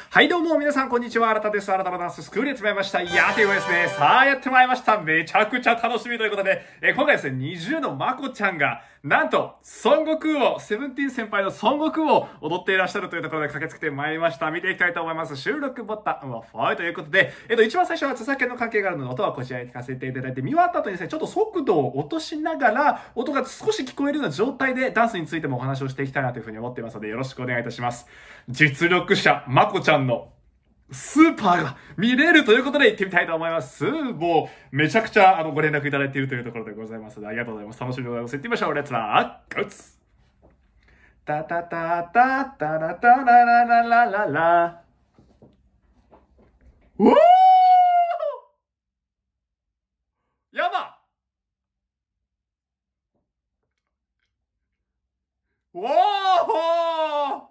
はいどうも皆さんこんにちは、新田です。新田のダンススクールやってまいりました。ということですね、さあやってまいりました。めちゃくちゃ楽しみということで、今回ですね、20のまこちゃんが、なんと、孫悟空を、セブンティーン先輩の孫悟空を踊っていらっしゃるというところで駆けつけてまいりました。見ていきたいと思います。収録ボタンは5ということで、一番最初は著作権の関係があるので、音はこちらに聞かせていただいて、見終わった後にですね、ちょっと速度を落としながら、音が少し聞こえるような状態でダンスについてもお話をしていきたいなというふうに思っていますので、よろしくお願いいたします。実力者、まこちゃんのスーパーが見れるということで行ってみたいと思います。もう、めちゃくちゃご連絡いただいているというところでございますので、ありがとうございます。楽しみでございます。行ってみましょう。レッツラーゴーツタタタタタラタララララララおーやばおー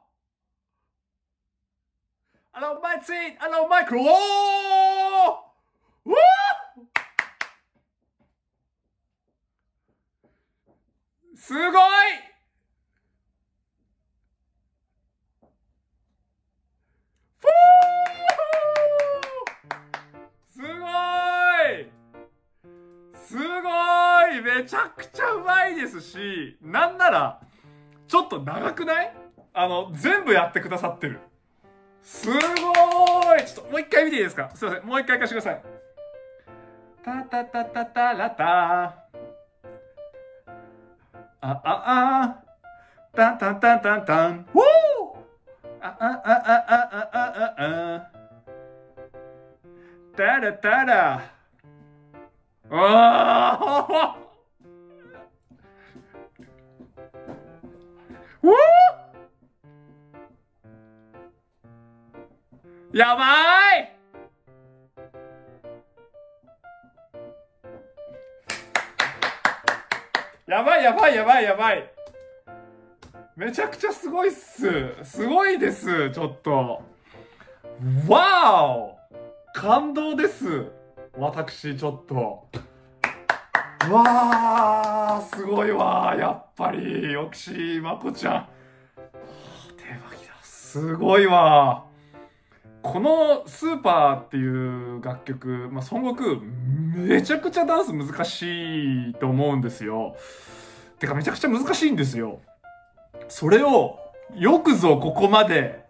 マイツイマイクロおーおーすごいすごいすごいめちゃくちゃうまいですし、なんなら、ちょっと長くない？全部やってくださってる。すごーいちょっともう一回見ていいですか？すいません。もう一回貸してください。タタタタタラタタタタタタンウォータラタラあーウォーやばーいやばいやばいやばいやばいめちゃくちゃすごいっす。すごいです。ちょっと。わーお感動です。私、ちょっと。わーすごいわーやっぱり、よくし、まこちゃん。手巻きだ。すごいわーこのスーパーっていう楽曲、孫悟空、めちゃくちゃダンス難しいと思うんですよ。てかめちゃくちゃ難しいんですよ。それを、よくぞここまで、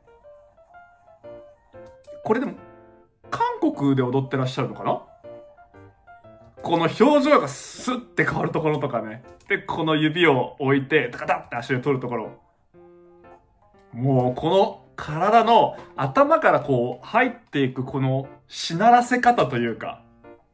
これでも、韓国で踊ってらっしゃるのかな？この表情がスッて変わるところとかね。で、この指を置いて、タカタって足で取るところ。もう、この体の頭からこう入っていくこのしならせ方というか。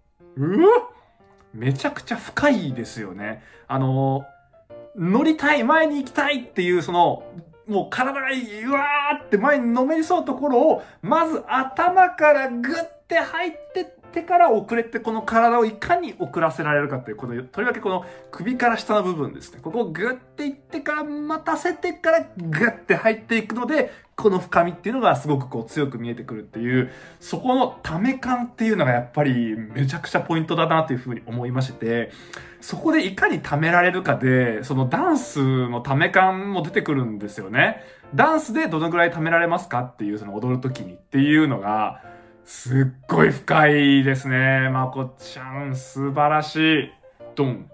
めちゃくちゃ深いですよね。乗りたい、前に行きたいっていうその、もう体がうわーって前にのめりそうなところを、まず頭からグッて入ってってから遅れて、この体をいかに遅らせられるかっていう、とりわけこの首から下の部分ですね。ここをグッていってから待たせてからグッて入っていくので、この深みっていうのがすごくこう強く見えてくるっていう、そこのため感っていうのがやっぱりめちゃくちゃポイントだなというふうに思いまして、そこでいかに貯められるかで、そのダンスのため感も出てくるんですよね。ダンスでどのくらい貯められますかっていう、その踊るときにっていうのが、すっごい深いですね。まこちゃん、素晴らしい。ドン。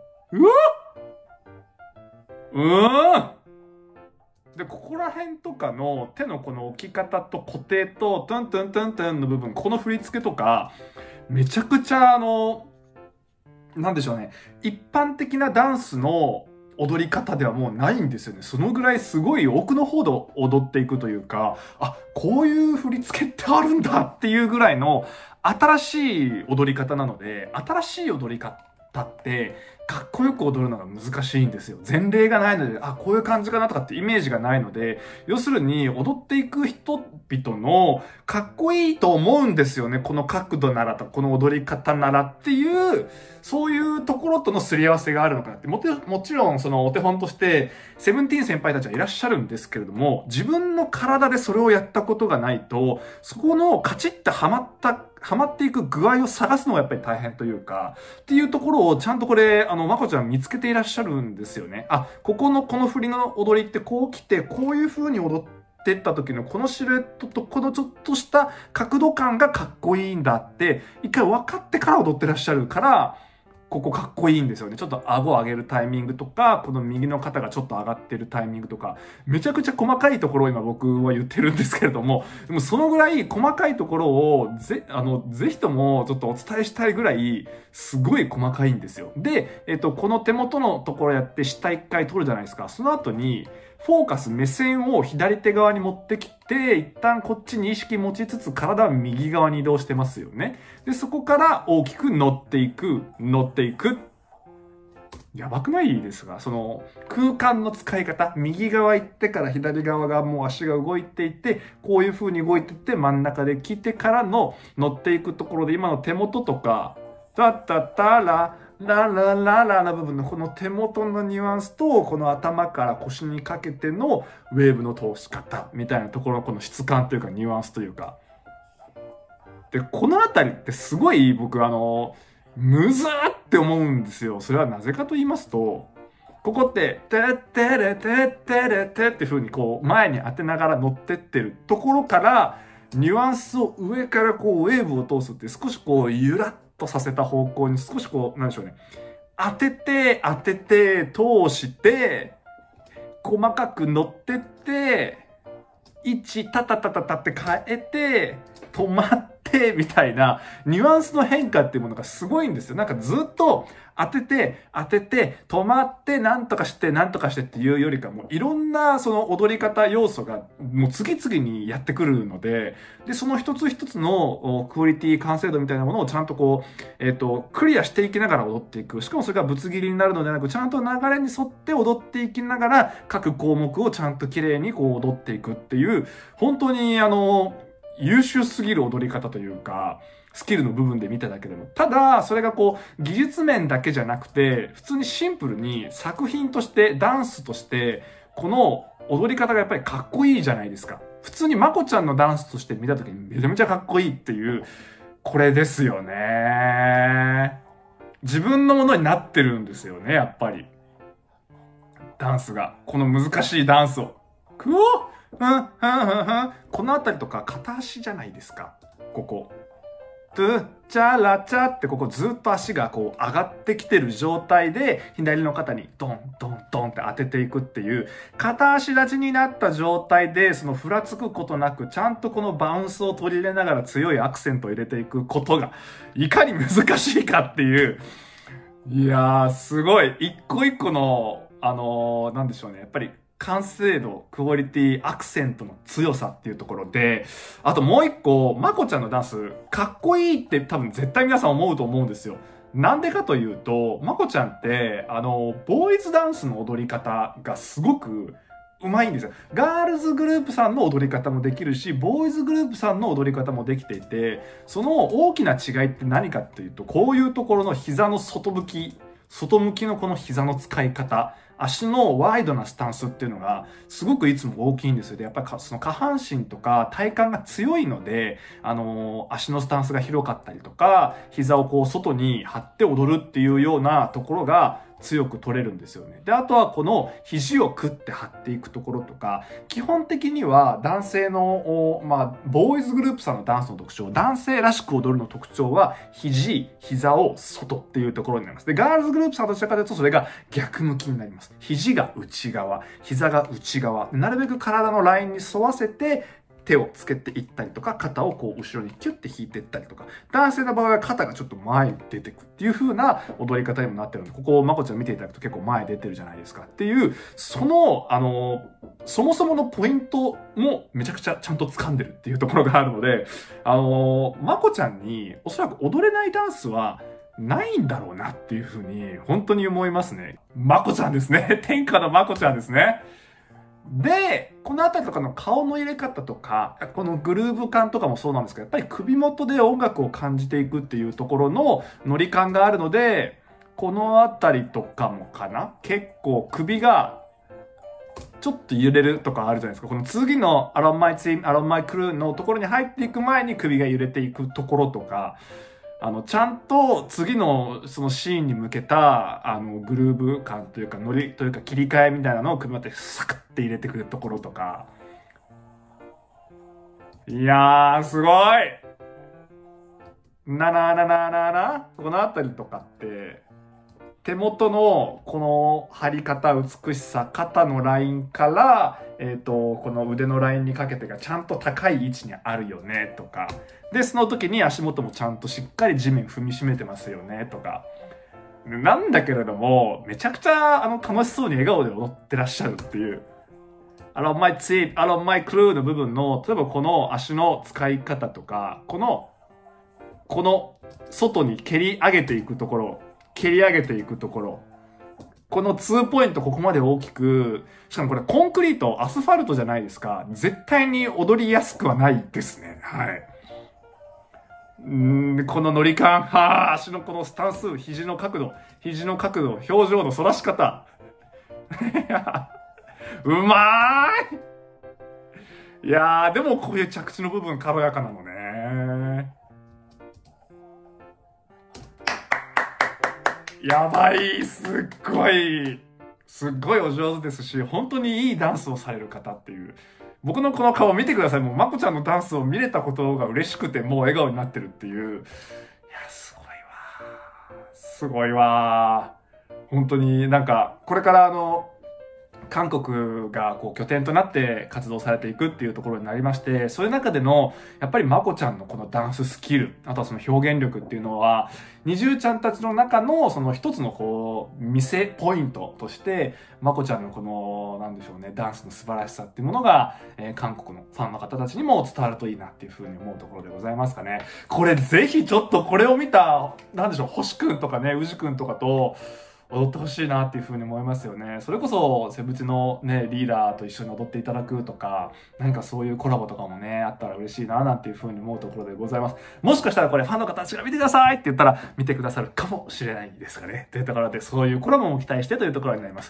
で、ここら辺とかの手のこの置き方と固定と、トントントントンの部分、この振り付けとか、めちゃくちゃなんでしょうね。一般的なダンスの踊り方ではもうないんですよね。そのぐらいすごい奥の方で踊っていくというか、あ、こういう振り付けってあるんだっていうぐらいの新しい踊り方なので、新しい踊り方ってかっこよく踊るのが難しいんですよ。前例がないので、あ、こういう感じかなとかってイメージがないので、要するに踊っていく人々のかっこいいと思うんですよね。この角度ならと、この踊り方ならっていう、そういうところとのすり合わせがあるのかなって。もちろんそのお手本として、セブンティーン先輩たちはいらっしゃるんですけれども、自分の体でそれをやったことがないと、そこのカチッとはまっていく具合を探すのがやっぱり大変というか、っていうところをちゃんとこれ、まこちゃん見つけていらっしゃるんですよね。あ、この振りの踊りってこう来て、こういう風に踊っっていった時のこのシルエットとこのちょっとした角度感がかっこいいんだって、一回分かってから踊ってらっしゃるから、ここかっこいいんですよね。ちょっと顎を上げるタイミングとか、この右の肩がちょっと上がってるタイミングとか、めちゃくちゃ細かいところを今僕は言ってるんですけれども、でもそのぐらい細かいところをぜひともちょっとお伝えしたいぐらい、すごい細かいんですよ。で、この手元のところやって下一回取るじゃないですか。その後に、フォーカス、目線を左手側に持ってきて、一旦こっちに意識持ちつつ、体は右側に移動してますよね。で、そこから大きく乗っていく。やばくないですが、その空間の使い方、右側行ってから左側がもう足が動いていて、こういう風に動いてって真ん中で来てからの乗っていくところで、今の手元とか、タッタッタラ、ララララな部分のこの手元のニュアンスと、この頭から腰にかけてのウェーブの通し方みたいなところのこの質感というかニュアンスというか。で、このあたりってすごい僕むずーって思うんですよ。それはなぜかと言いますと、ここって、てってれてってれてって風にこう前に当てながら乗ってってるところから、ニュアンスを上からこうウェーブを通すって少しこうゆらっとさせた方向に少しこう、なんでしょうね。当てて、通して、細かく乗ってって、位置、タタタタタって変えて、止まって、みたいな、ニュアンスの変化っていうものがすごいんですよ。なんかずっと当てて、止まって、なんとかしてっていうよりかも、いろんなその踊り方要素がもう次々にやってくるので、で、その一つ一つのクオリティ、完成度みたいなものをちゃんとこう、クリアしていきながら踊っていく。しかもそれがぶつ切りになるのではなく、ちゃんと流れに沿って踊っていきながら、各項目をちゃんと綺麗にこう踊っていくっていう、本当に優秀すぎる踊り方というか、スキルの部分で見ただけでも。ただ、それがこう、技術面だけじゃなくて、普通にシンプルに作品として、ダンスとして、この踊り方がやっぱりかっこいいじゃないですか。普通にまこちゃんのダンスとして見たときにめちゃめちゃかっこいいっていう、これですよね。自分のものになってるんですよね、やっぱり。ダンスが。この難しいダンスを。このあたりとか片足じゃないですか。ここ。トゥチャラチャってここずっと足がこう上がってきてる状態で左の肩にドンドンドンって当てていくっていう片足立ちになった状態でそのふらつくことなくちゃんとこのバウンスを取り入れながら強いアクセントを入れていくことがいかに難しいかっていう。いやーすごい。一個一個のなんでしょうね。やっぱり完成度、クオリティ、アクセントの強さっていうところで、あともう一個、まこちゃんのダンス、かっこいいって多分絶対皆さん思うと思うんですよ。なんでかというと、まこちゃんって、ボーイズダンスの踊り方がすごくうまいんですよ。ガールズグループさんの踊り方もできるし、ボーイズグループさんの踊り方もできていて、その大きな違いって何かっていうと、こういうところの膝の外向きのこの膝の使い方、足のワイドなスタンスっていうのがすごくいつも大きいんですよ。で、やっぱりその下半身とか体幹が強いので、足のスタンスが広かったりとか、膝をこう外に張って踊るっていうようなところが強く取れるんですよね。で、あとはこの肘をクッて張っていくところとか、基本的には男性の、ボーイズグループさんのダンスの特徴、男性らしく踊るの特徴は、膝を外っていうところになります。で、ガールズグループさんとしたかというと、それが逆向きになります。肘が内側、膝が内側。なるべく体のラインに沿わせて、手をつけていったりとか、肩をこう後ろにキュッて引いていったりとか、男性の場合は肩がちょっと前に出てくっていう風な踊り方にもなってるので、ここをまこちゃん見ていただくと結構前出てるじゃないですかっていう、その、そもそものポイントもめちゃくちゃちゃんと掴んでるっていうところがあるので、まこちゃんにおそらく踊れないダンスは、ないんだろうなっていう風に本当に思いますね。まこちゃんですね。天下のまこちゃんですね。で、このあたりとかの顔の入れ方とか、このグルーヴ感とかもそうなんですけど、やっぱり首元で音楽を感じていくっていうところのノリ感があるので、このあたりとかもかな？結構首がちょっと揺れるとかあるじゃないですか。この次のアロンマイツイン、アロンマイクルーのところに入っていく前に首が揺れていくところとか、ちゃんと次のそのシーンに向けた、グルーヴ感というか、ノリというか切り替えみたいなのを首元でサクッて入れてくるところとか、 いやー、すごいななななななこのあたりとかって、手元のこの張り方、美しさ、肩のラインから、この腕のラインにかけてがちゃんと高い位置にあるよね、とか。で、その時に足元もちゃんとしっかり地面踏みしめてますよね、とか。なんだけれども、めちゃくちゃ楽しそうに笑顔で踊ってらっしゃるっていう。my feet, my crew の部分の、例えばこの足の使い方とか、この外に蹴り上げていくところ、この2ポイントここまで大きく、しかもこれコンクリート、アスファルトじゃないですか。絶対に踊りやすくはないですね。はい。この乗り感、足のこのスタンス、肘の角度、表情の反らし方。うまーい。いやー、でもこういう着地の部分軽やかなのね。やばい、すっごいお上手ですし、本当にいいダンスをされる方っていう。僕のこの顔見てください。もう、まこちゃんのダンスを見れたことが嬉しくて、もう笑顔になってるっていう。いや、すごいわ。本当になんか、これから韓国がこう拠点となって活動されていくっていうところになりまして、そういう中での、やっぱりまこちゃんのこのダンススキル、あとはその表現力っていうのは、にじゅうちゃんたちの中のその一つのこう、見せポイントとして、まこちゃんのこの、なんでしょうね、ダンスの素晴らしさっていうものが、韓国のファンの方たちにも伝わるといいなっていうふうに思うところでございますかね。これぜひちょっとこれを見た、なんでしょう、星くんとかね、宇治くんとかと、踊ってほしいなっていう風に思いますよね。それこそ、セブチのね、リーダーと一緒に踊っていただくとか、何かそういうコラボとかもね、あったら嬉しいななんていう風に思うところでございます。もしかしたらこれファンの方たちが見てくださいって言ったら、見てくださるかもしれないですかね。というところで、そういうコラボも期待してというところになります。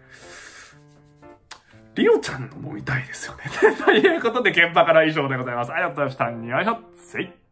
リオちゃんのも見たいですよね。ということで、現場から以上でございます。ありがとうございました。よいしょ。せい。